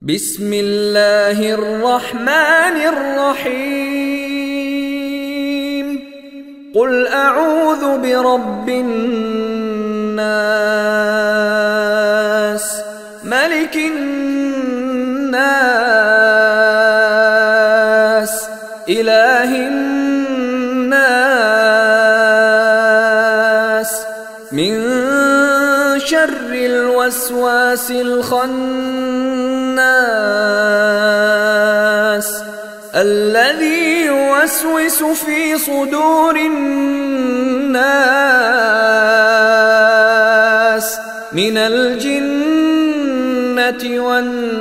بسم الله الرحمن الرحيم قل أعوذ برب الناس ملك الناس إله الناس من شر الوسواس الخناس الذي يوسوس في صدور الناس من الجنة والناس.